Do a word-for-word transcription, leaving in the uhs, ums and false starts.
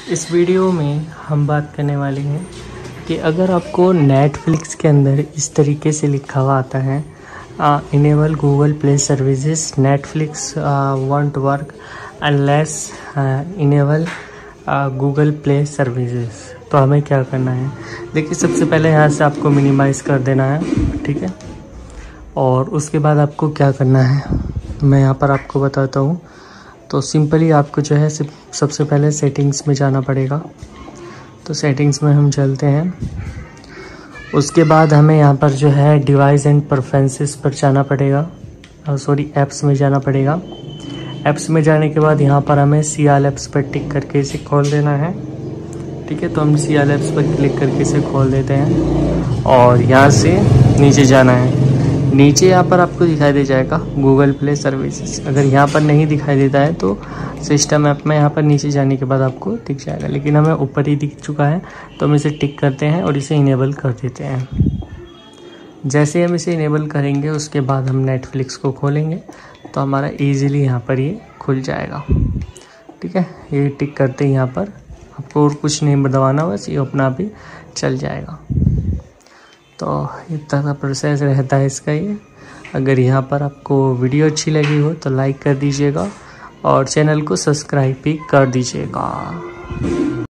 इस वीडियो में हम बात करने वाले हैं कि अगर आपको नेटफ्लिक्स के अंदर इस तरीके से लिखा हुआ आता है enable Google play services Netflix won't work unless enable Google play services, तो हमें क्या करना है। देखिए, सबसे पहले यहाँ से आपको मिनिमाइज़ कर देना है, ठीक है। और उसके बाद आपको क्या करना है मैं यहाँ पर आपको बताता हूँ। तो सिंपली आपको जो है सबसे पहले सेटिंग्स में जाना पड़ेगा। तो सेटिंग्स में हम चलते हैं। उसके बाद हमें यहाँ पर जो है डिवाइस एंड प्रेफरेंसेस पर जाना पड़ेगा, सॉरी ऐप्स में जाना पड़ेगा। ऐप्स में जाने के बाद यहाँ पर हमें सी आल ऐप्स पर टिक करके इसे खोल देना है, ठीक है। तो हम सी आल ऐप्स पर क्लिक करके इसे खोल देते हैं और यहाँ से नीचे जाना है। नीचे यहाँ पर आपको दिखाई दे जाएगा गूगल प्ले सर्विसेज। अगर यहाँ पर नहीं दिखाई देता है तो सिस्टम ऐप में यहाँ पर नीचे जाने के बाद आपको दिख जाएगा, लेकिन हमें ऊपर ही दिख चुका है तो हम इसे टिक करते हैं और इसे इनेबल कर देते हैं। जैसे हम इसे इनेबल करेंगे उसके बाद हम नेटफ्लिक्स को खोलेंगे तो हमारा ईजिली यहाँ पर ये खुल जाएगा, ठीक है। ये टिक करते ही यहाँ पर आपको और कुछ नहीं दबाना, बस ये अपना आप ही चल जाएगा। तो इतना सा प्रोसेस रहता है इसका ये। अगर यहाँ पर आपको वीडियो अच्छी लगी हो तो लाइक कर दीजिएगा और चैनल को सब्सक्राइब भी कर दीजिएगा।